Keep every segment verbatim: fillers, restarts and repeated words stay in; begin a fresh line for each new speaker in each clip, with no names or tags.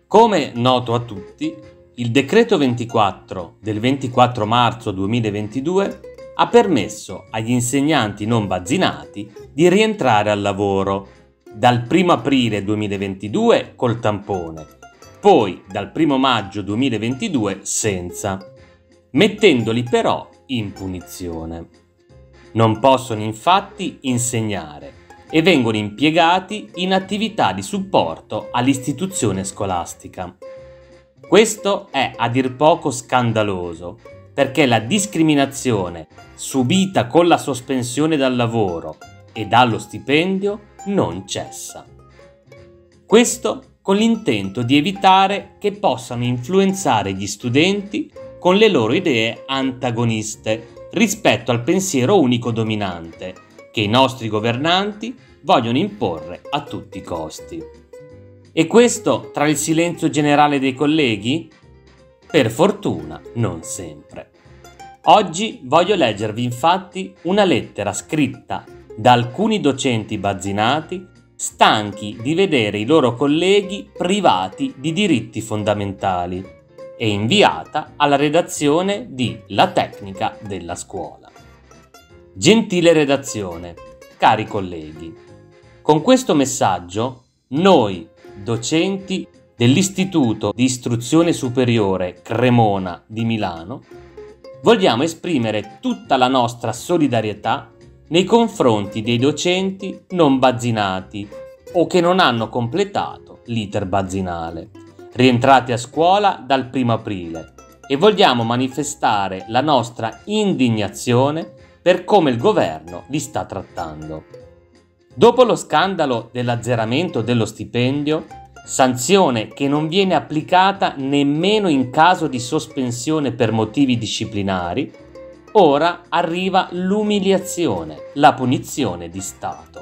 Come noto a tutti, il decreto ventiquattro del ventiquattro marzo duemilaventidue ha permesso agli insegnanti non vaccinati di rientrare al lavoro dal primo aprile duemilaventidue col tampone, poi dal primo maggio duemilaventidue senza, mettendoli però in punizione. Non possono infatti insegnare e vengono impiegati in attività di supporto all'istituzione scolastica. Questo è a dir poco scandaloso, perché la discriminazione subita con la sospensione dal lavoro e dallo stipendio non cessa. Questo con l'intento di evitare che possano influenzare gli studenti con le loro idee antagoniste rispetto al pensiero unico dominante che i nostri governanti vogliono imporre a tutti i costi. E questo tra il silenzio generale dei colleghi? Per fortuna non sempre. Oggi voglio leggervi infatti una lettera scritta da alcuni docenti bazzinati stanchi di vedere i loro colleghi privati di diritti fondamentali e inviata alla redazione di La Tecnica della Scuola. Gentile redazione, cari colleghi, con questo messaggio noi, docenti dell'Istituto di Istruzione Superiore Cremona di Milano, vogliamo esprimere tutta la nostra solidarietà nei confronti dei docenti non vaccinati o che non hanno completato l'iter vaccinale, rientrati a scuola dal primo aprile, e vogliamo manifestare la nostra indignazione per come il governo li sta trattando. Dopo lo scandalo dell'azzeramento dello stipendio, sanzione che non viene applicata nemmeno in caso di sospensione per motivi disciplinari, ora arriva l'umiliazione, la punizione di Stato.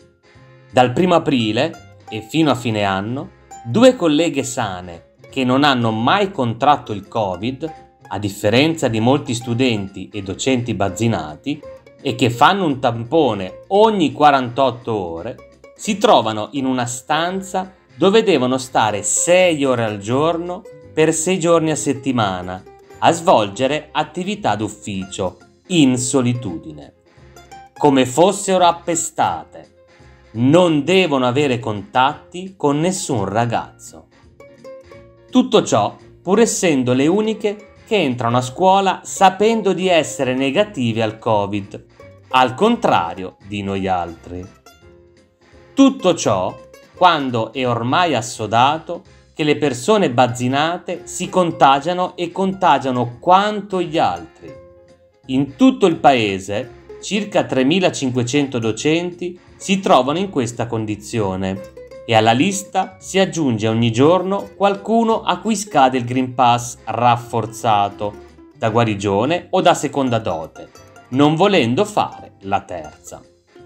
Dal primo aprile e fino a fine anno, due colleghe sane che non hanno mai contratto il Covid, a differenza di molti studenti e docenti vaccinati, e che fanno un tampone ogni quarantotto ore, si trovano in una stanza dove devono stare sei ore al giorno per sei giorni a settimana a svolgere attività d'ufficio in solitudine, come fossero appestate. Non devono avere contatti con nessun ragazzo. Tutto ciò pur essendo le uniche che entrano a scuola sapendo di essere negative al Covid, al contrario di noi altri. Tutto ciò quando è ormai assodato che le persone vaccinate si contagiano e contagiano quanto gli altri. In tutto il paese circa tremilacinquecento docenti si trovano in questa condizione e alla lista si aggiunge ogni giorno qualcuno a cui scade il Green Pass rafforzato, da guarigione o da seconda dote, non volendo fare la terza.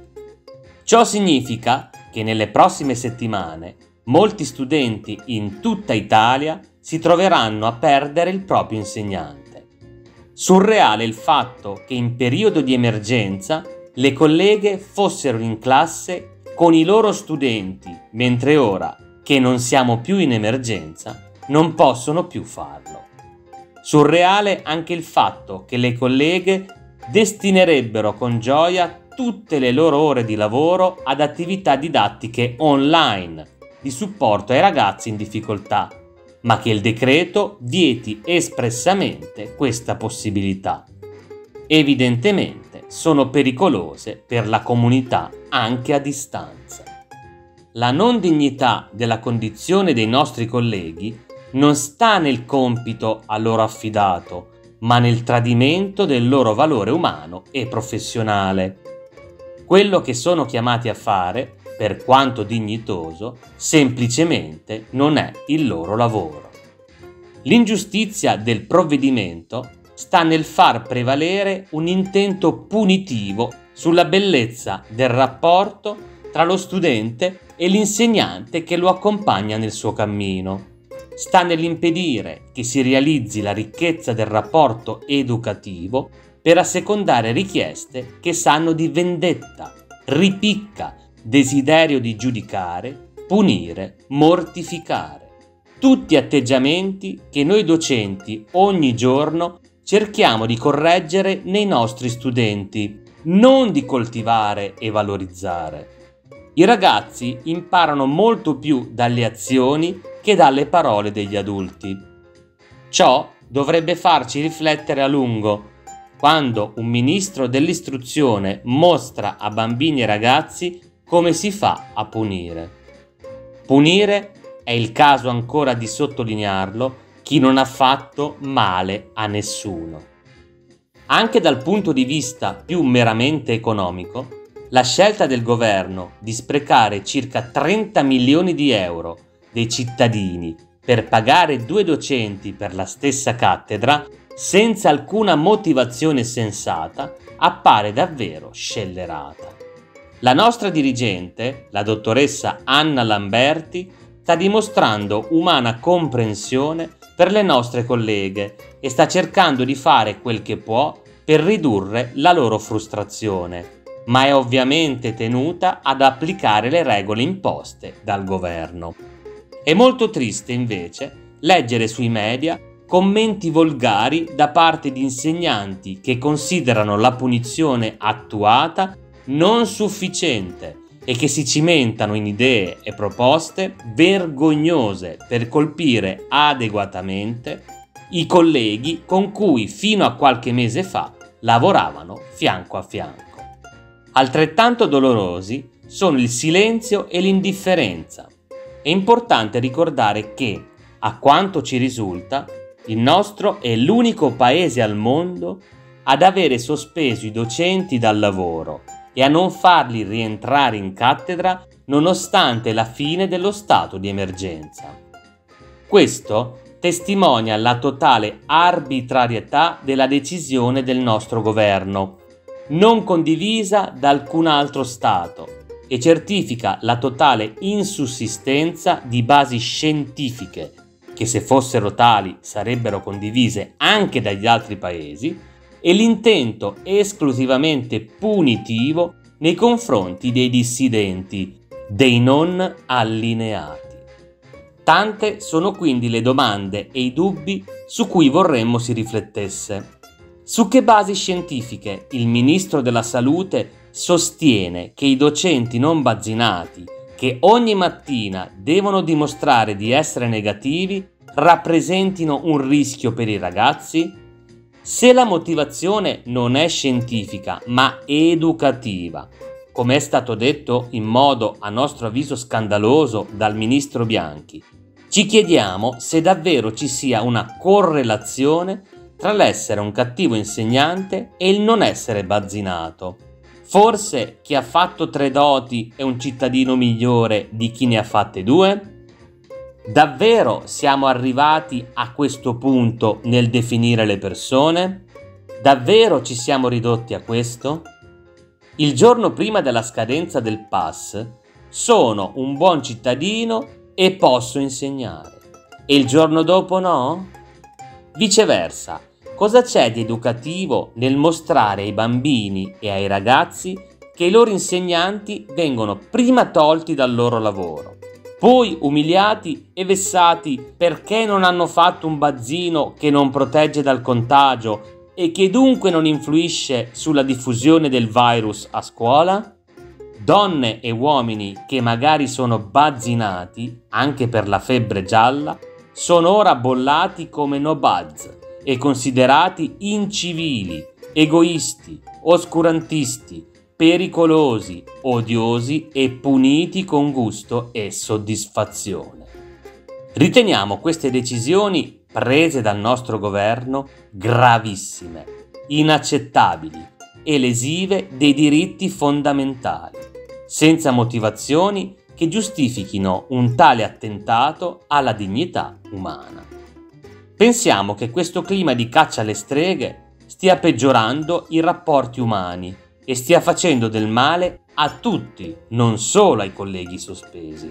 Ciò significa che nelle prossime settimane molti studenti in tutta Italia si troveranno a perdere il proprio insegnante. Surreale il fatto che in periodo di emergenza le colleghe fossero in classe con i loro studenti, mentre ora, che non siamo più in emergenza, non possono più farlo. Surreale anche il fatto che le colleghe destinerebbero con gioia tutte le loro ore di lavoro ad attività didattiche online di supporto ai ragazzi in difficoltà, ma che il decreto vieti espressamente questa possibilità. Evidentemente sono pericolose per la comunità anche a distanza. La non dignità della condizione dei nostri colleghi non sta nel compito a loro affidato, ma nel tradimento del loro valore umano e professionale. Quello che sono chiamati a fare, per quanto dignitoso, semplicemente non è il loro lavoro. L'ingiustizia del provvedimento sta nel far prevalere un intento punitivo sulla bellezza del rapporto tra lo studente e l'insegnante che lo accompagna nel suo cammino. Sta nell'impedire che si realizzi la ricchezza del rapporto educativo per assecondare richieste che sanno di vendetta, ripicca, desiderio di giudicare, punire, mortificare. tutti atteggiamenti che noi docenti ogni giorno cerchiamo di correggere nei nostri studenti, non di coltivare e valorizzare. I ragazzi imparano molto più dalle azioni che dalle parole degli adulti. Ciò dovrebbe farci riflettere a lungo quando un ministro dell'istruzione mostra a bambini e ragazzi come si fa a punire. Punire è il caso ancora di sottolinearlo chi non ha fatto male a nessuno. Anche dal punto di vista più meramente economico, la scelta del governo di sprecare circa trenta milioni di euro dei cittadini per pagare due docenti per la stessa cattedra senza alcuna motivazione sensata appare davvero scellerata. La nostra dirigente, la dottoressa Anna Lamberti, sta dimostrando umana comprensione per le nostre colleghe e sta cercando di fare quel che può per ridurre la loro frustrazione, ma è ovviamente tenuta ad applicare le regole imposte dal governo. È molto triste invece leggere sui media commenti volgari da parte di insegnanti che considerano la punizione attuata non sufficiente e che si cimentano in idee e proposte vergognose per colpire adeguatamente i colleghi con cui fino a qualche mese fa lavoravano fianco a fianco. Altrettanto dolorosi sono il silenzio e l'indifferenza. È importante ricordare che, a quanto ci risulta, il nostro è l'unico paese al mondo ad avere sospeso i docenti dal lavoro e a non farli rientrare in cattedra nonostante la fine dello stato di emergenza. Questo testimonia la totale arbitrarietà della decisione del nostro governo, non condivisa da alcun altro Stato, e certifica la totale insussistenza di basi scientifiche, che se fossero tali sarebbero condivise anche dagli altri paesi, e l'intento esclusivamente punitivo nei confronti dei dissidenti, dei non allineati. Tante sono quindi le domande e i dubbi su cui vorremmo si riflettesse. Su che basi scientifiche il Ministro della Salute sostiene che i docenti non vaccinati, che ogni mattina devono dimostrare di essere negativi, rappresentino un rischio per i ragazzi? Se la motivazione non è scientifica ma educativa, come è stato detto in modo a nostro avviso scandaloso dal ministro Bianchi, ci chiediamo se davvero ci sia una correlazione tra l'essere un cattivo insegnante e il non essere bazzinato. Forse chi ha fatto tre doti è un cittadino migliore di chi ne ha fatte due? Davvero siamo arrivati a questo punto nel definire le persone? Davvero ci siamo ridotti a questo? Il giorno prima della scadenza del pass sono un buon cittadino e posso insegnare, e il giorno dopo no? Viceversa, cosa c'è di educativo nel mostrare ai bambini e ai ragazzi che i loro insegnanti vengono prima tolti dal loro lavoro, poi umiliati e vessati perché non hanno fatto un bazzino che non protegge dal contagio e che dunque non influisce sulla diffusione del virus a scuola? Donne e uomini che magari sono bazzinati anche per la febbre gialla sono ora bollati come no buzz e considerati incivili, egoisti, oscurantisti, pericolosi, odiosi e puniti con gusto e soddisfazione. Riteniamo queste decisioni prese dal nostro governo gravissime, inaccettabili e lesive dei diritti fondamentali, senza motivazioni che giustifichino un tale attentato alla dignità umana. Pensiamo che questo clima di caccia alle streghe stia peggiorando i rapporti umani e stia facendo del male a tutti, non solo ai colleghi sospesi.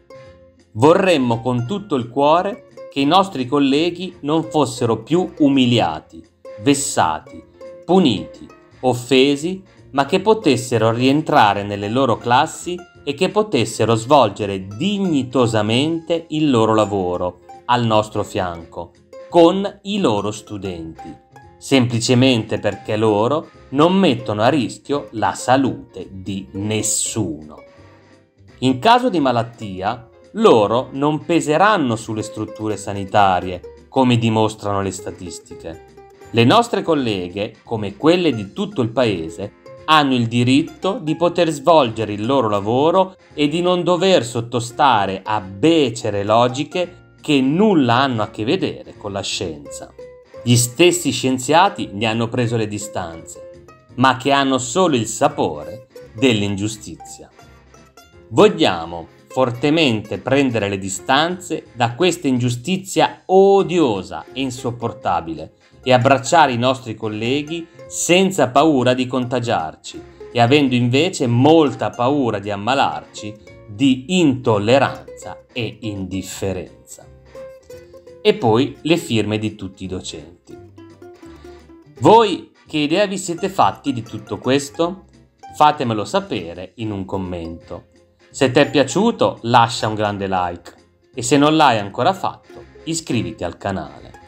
Vorremmo con tutto il cuore che i nostri colleghi non fossero più umiliati, vessati, puniti, offesi, ma che potessero rientrare nelle loro classi e che potessero svolgere dignitosamente il loro lavoro, al nostro fianco, con i loro studenti, semplicemente perché loro non mettono a rischio la salute di nessuno. In caso di malattia, loro non peseranno sulle strutture sanitarie, come dimostrano le statistiche. Le nostre colleghe, come quelle di tutto il paese, hanno il diritto di poter svolgere il loro lavoro e di non dover sottostare a becere logiche che nulla hanno a che vedere con la scienza. Gli stessi scienziati ne hanno preso le distanze, ma che hanno solo il sapore dell'ingiustizia. Vogliamo fortemente prendere le distanze da questa ingiustizia odiosa e insopportabile e abbracciare i nostri colleghi senza paura di contagiarci e avendo invece molta paura di ammalarci di intolleranza e indifferenza. E poi le firme di tutti i docenti. Voi che idea vi siete fatti di tutto questo? Fatemelo sapere in un commento. Se ti è piaciuto lascia un grande like e se non l'hai ancora fatto iscriviti al canale.